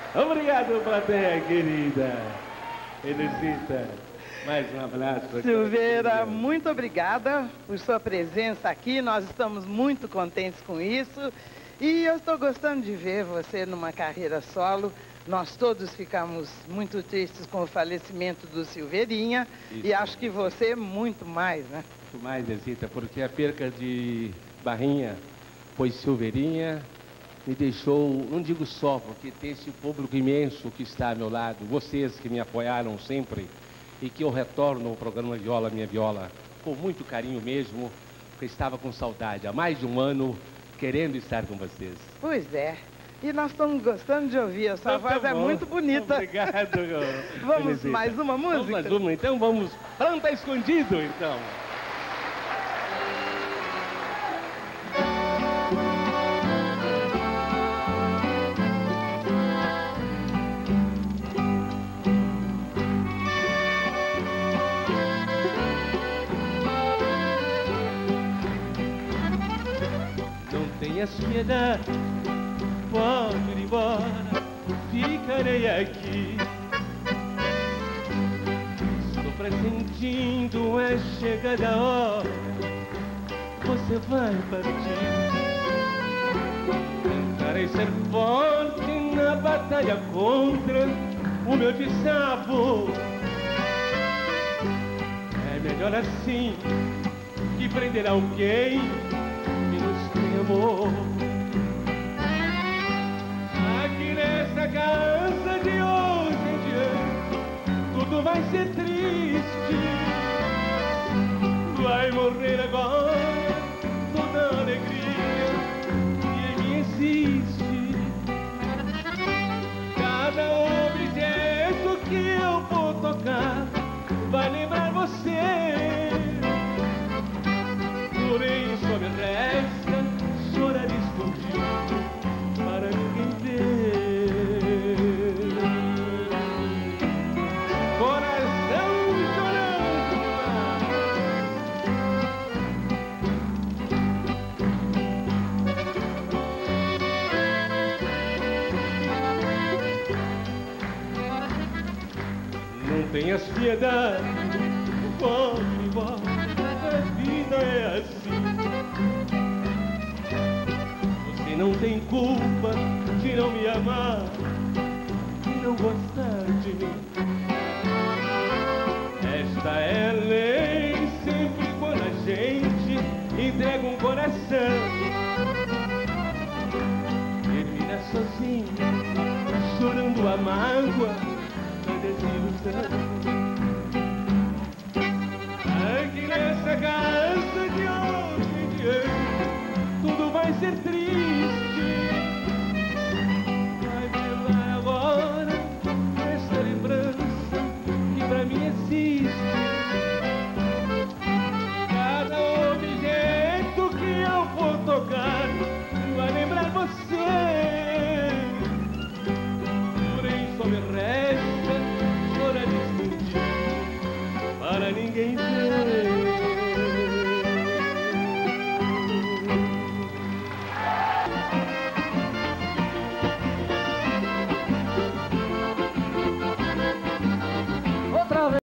Obrigado, plateia querida. Elisita, mais um abraço. Silveira, muito obrigada por sua presença aqui. Nós estamos muito contentes com isso. E eu estou gostando de ver você numa carreira solo. Nós todos ficamos muito tristes com o falecimento do Silveirinha. Isso, e acho que você muito mais, né? Muito mais, Elisita, porque a perca de Barrinha, pois Silveirinha me deixou, não digo só, porque tem esse público imenso que está ao meu lado, vocês que me apoiaram sempre e que eu retorno ao programa Viola Minha Viola com muito carinho mesmo, porque estava com saudade há mais de um ano querendo estar com vocês. Pois é. E nós estamos gostando de ouvir, a sua voz é muito bonita. Obrigado. Vamos Elisita. mais uma música? Vamos mais uma, então vamos. Planta Escondido, então. Tenhas piedade, pode ir embora, ficarei aqui. Estou pressentindo a chegada da hora, você vai partir. Tentarei ser forte na batalha contra o meu diabo. É melhor assim que prender alguém amor. Aqui nessa casa de hoje em diante tudo vai ser triste. Vai morrer agora toda a alegria que em mim existe. Cada objeto que eu vou tocar vai lembrar você. Porém só me resta chorar escondido para ninguém ver. Coração chorando. Não tenhas piedade, pode ir embora, a vida é assim. Não tem culpa de não me amar, de não gostar de mim. Esta é a lei, sempre quando a gente entrega um coração. Termina sozinho, chorando a mágoa da desilusão. Aqui nessa casa de hoje em diante tudo vai ser triste.